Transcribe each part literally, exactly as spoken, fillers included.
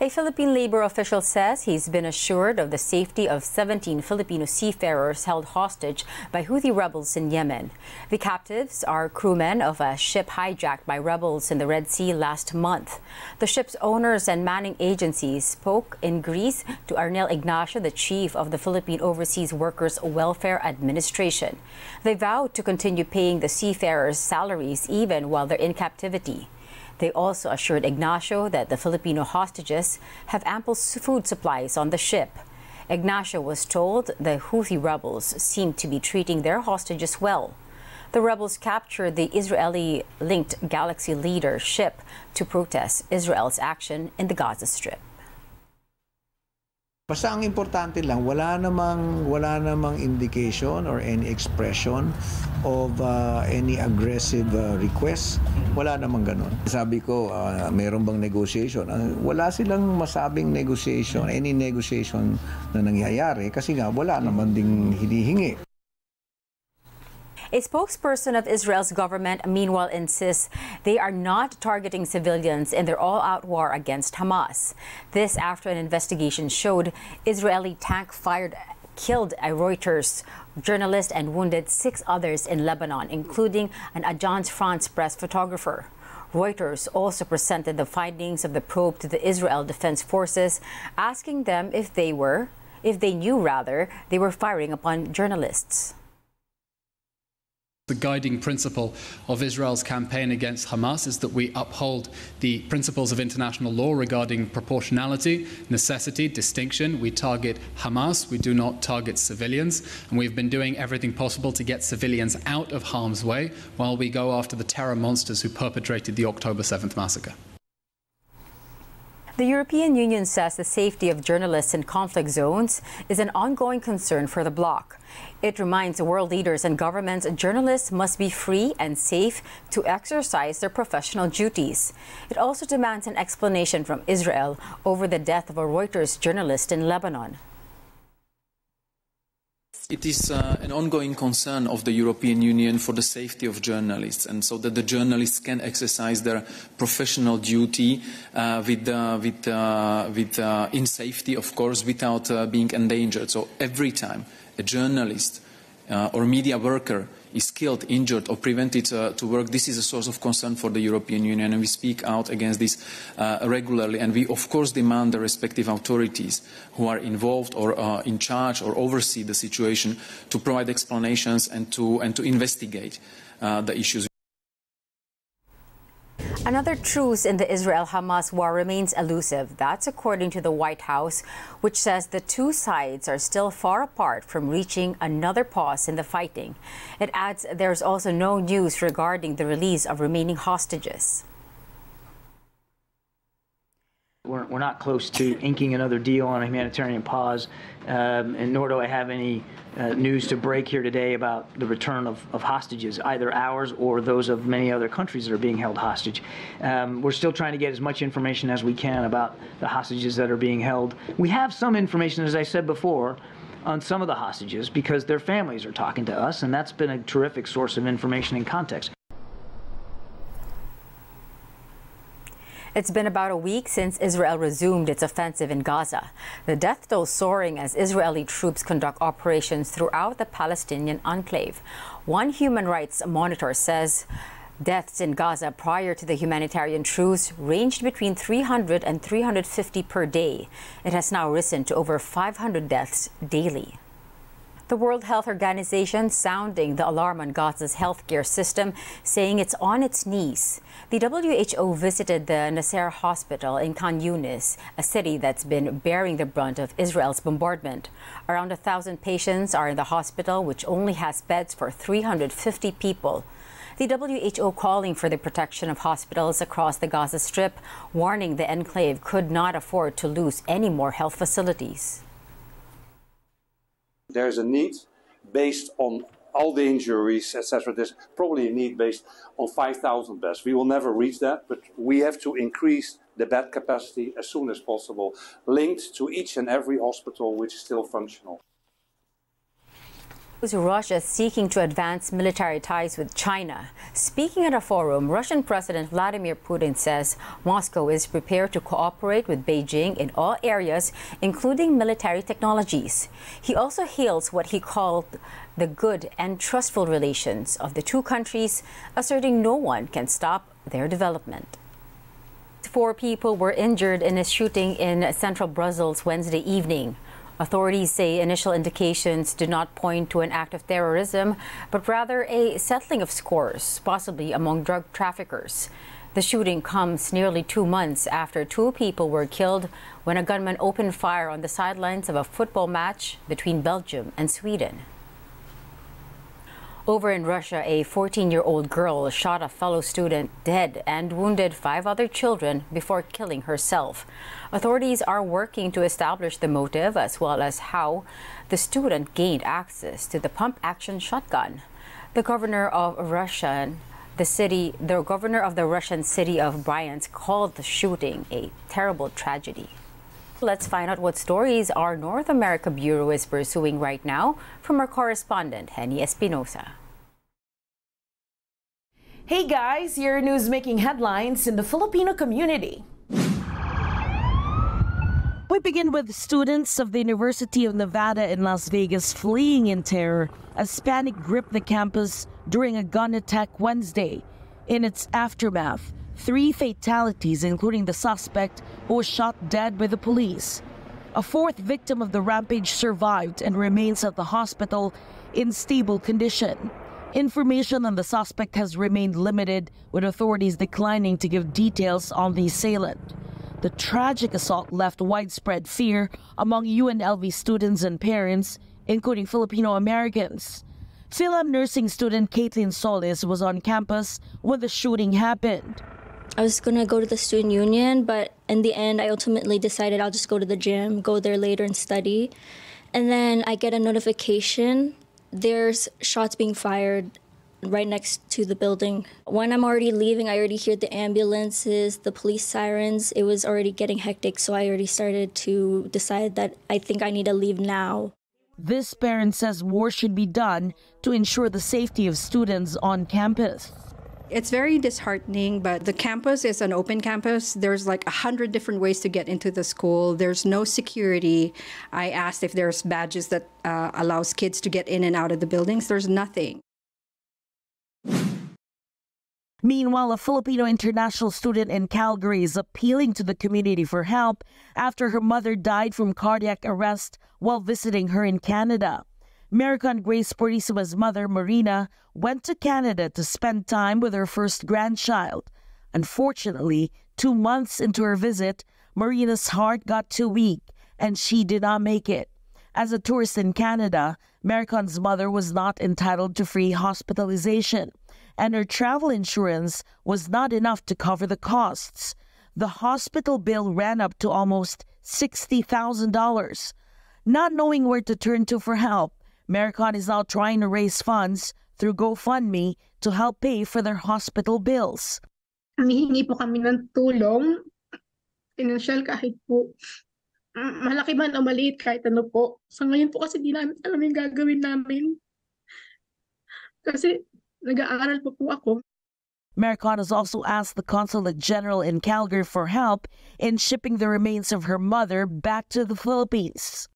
A Philippine labor official says he's been assured of the safety of seventeen Filipino seafarers held hostage by Houthi rebels in Yemen. The captives are crewmen of a ship hijacked by rebels in the Red Sea last month. The ship's owners and manning agencies spoke in Greece to Arnel Ignacio, the chief of the Philippine Overseas Workers Welfare Administration. They vowed to continue paying the seafarers' salaries even while they're in captivity. They also assured Ignacio that the Filipino hostages have ample food supplies on the ship. Ignacio was told the Houthi rebels seem to be treating their hostages well. The rebels captured the Israeli-linked Galaxy Leader ship to protest Israel's action in the Gaza Strip. Basta ang importante lang, wala namang, wala namang indication or any expression of uh, any aggressive uh, request. Wala namang ganun. Sabi ko, uh, meron bang negotiation? Uh, wala silang masabing negotiation, any negotiation na nangyayari kasi nga wala naman ding hinihingi. A spokesperson of Israel's government, meanwhile, insists they are not targeting civilians in their all-out war against Hamas. This after an investigation showed Israeli tank fired killed a Reuters journalist and wounded six others in Lebanon, including an Agence France press photographer. Reuters also presented the findings of the probe to the Israel Defense Forces, asking them if they were, if they knew rather, they were firing upon journalists. The guiding principle of Israel's campaign against Hamas is that we uphold the principles of international law regarding proportionality, necessity, distinction. We target Hamas, we do not target civilians, and we've been doing everything possible to get civilians out of harm's way while we go after the terror monsters who perpetrated the October seventh massacre. The European Union says the safety of journalists in conflict zones is an ongoing concern for the bloc. It reminds world leaders and governments journalists must be free and safe to exercise their professional duties. It also demands an explanation from Israel over the death of a Reuters journalist in Lebanon. It is uh, an ongoing concern of the European Union for the safety of journalists, and so that the journalists can exercise their professional duty uh, with, uh, with, uh, with, uh, in safety, of course, without uh, being endangered. So every time a journalist uh, or media worker is killed, injured, or prevented uh, to work, this is a source of concern for the European Union, and we speak out against this uh, regularly. And we, of course, demand the respective authorities who are involved or uh, in charge or oversee the situation to provide explanations and to, and to investigate uh, the issues. Another truce in the Israel-Hamas war remains elusive. That's according to the White House, which says the two sides are still far apart from reaching another pause in the fighting. It adds there's also no news regarding the release of remaining hostages. We're, we're not close to inking another deal on a humanitarian pause, um, and nor do I have any uh, news to break here today about the return of, of hostages, either ours or those of many other countries that are being held hostage. Um, we're still trying to get as much information as we can about the hostages that are being held. We have some information, as I said before, on some of the hostages because their families are talking to us, and that's been a terrific source of information and context. It's been about a week since Israel resumed its offensive in Gaza. The death toll soaring as Israeli troops conduct operations throughout the Palestinian enclave. One human rights monitor says deaths in Gaza prior to the humanitarian truce ranged between three hundred and three hundred fifty per day. It has now risen to over five hundred deaths daily. The World Health Organization sounding the alarm on Gaza's healthcare system, saying it's on its knees. The W H O visited the Nasser Hospital in Khan Yunis, a city that's been bearing the brunt of Israel's bombardment. Around a thousand patients are in the hospital, which only has beds for three hundred fifty people. The W H O calling for the protection of hospitals across the Gaza Strip, warning the enclave could not afford to lose any more health facilities. There's a need based on all the injuries, et cetera. There's probably a need based on five thousand beds. We will never reach that, but we have to increase the bed capacity as soon as possible, linked to each and every hospital which is still functional. Russia is seeking to advance military ties with China. Speaking at a forum, Russian President Vladimir Putin says Moscow is prepared to cooperate with Beijing in all areas, including military technologies. He also hails what he called the good and trustful relations of the two countries, asserting no one can stop their development. Four people were injured in a shooting in central Brussels Wednesday evening. Authorities say initial indications do not point to an act of terrorism, but rather a settling of scores, possibly among drug traffickers. The shooting comes nearly two months after two people were killed when a gunman opened fire on the sidelines of a football match between Belgium and Sweden. Over in Russia, a fourteen-year-old girl shot a fellow student dead and wounded five other children before killing herself. Authorities are working to establish the motive as well as how the student gained access to the pump-action shotgun. The governor of Russia, the city, the governor of the Russian city of Bryansk called the shooting a terrible tragedy. Let's find out what stories our North America Bureau is pursuing right now from our correspondent, Henny Espinosa. Hey guys, your news making headlines in the Filipino community. We begin with students of the University of Nevada in Las Vegas fleeing in terror as panic gripped the campus during a gun attack Wednesday. In its aftermath, three fatalities, including the suspect who was shot dead by the police. A fourth victim of the rampage survived and remains at the hospital in stable condition. Information on the suspect has remained limited, with authorities declining to give details on the assailant. The tragic assault left widespread fear among U N L V students and parents, including Filipino Americans. Philem nursing student Caitlin Solis was on campus when the shooting happened. I was going to go to the student union, but in the end, I ultimately decided I'll just go to the gym, go there later and study. And then I get a notification. There's shots being fired right next to the building. When I'm already leaving, I already hear the ambulances, the police sirens. It was already getting hectic, so I already started to decide that I think I need to leave now. This parent says more should be done to ensure the safety of students on campus. It's very disheartening, but the campus is an open campus. There's like a hundred different ways to get into the school. There's no security. I asked if there's badges that uh, allows kids to get in and out of the buildings. There's nothing. Meanwhile, a Filipino international student in Calgary is appealing to the community for help after her mother died from cardiac arrest while visiting her in Canada. American Grace Purisuma's mother, Marina, went to Canada to spend time with her first grandchild. Unfortunately, two months into her visit, Marina's heart got too weak and she did not make it. As a tourist in Canada, American's mother was not entitled to free hospitalization, and her travel insurance was not enough to cover the costs. The hospital bill ran up to almost sixty thousand dollars. Not knowing where to turn to for help, American is now trying to raise funds through GoFundMe to help pay for their hospital bills. Humihingi po kami ng tulong, financial kahit po malaki man o maliit, kahit ano po. Sa ngayon po kasi di namin alam yung gagawin namin. Kasi nag-aaral po po ako. American has also asked the Consulate General in Calgary for help in shipping the remains of her mother back to the Philippines.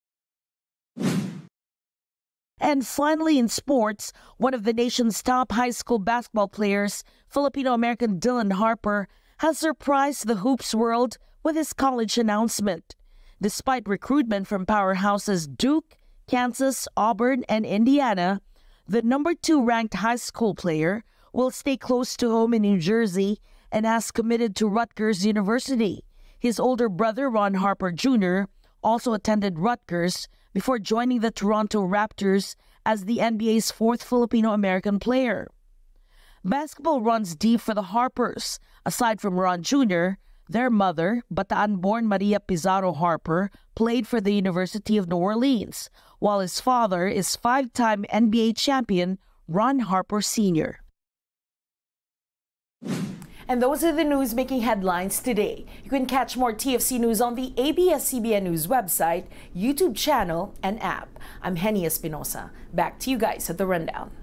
And finally, in sports, one of the nation's top high school basketball players, Filipino-American Dylan Harper, has surprised the hoops world with his college announcement. Despite recruitment from powerhouses Duke, Kansas, Auburn, and Indiana, the number two ranked high school player will stay close to home in New Jersey and has committed to Rutgers University. His older brother, Ron Harper Junior, also attended Rutgers before joining the Toronto Raptors as the N B A's fourth Filipino-American player. Basketball runs deep for the Harpers. Aside from Ron Junior, their mother, Bataan-born Maria Pizarro Harper, played for the University of New Orleans, while his father is five-time N B A champion Ron Harper Senior And those are the news making headlines today. You can catch more T F C news on the A B S C B N News website, YouTube channel, and app. I'm Henny Espinosa. Back to you guys at the Rundown.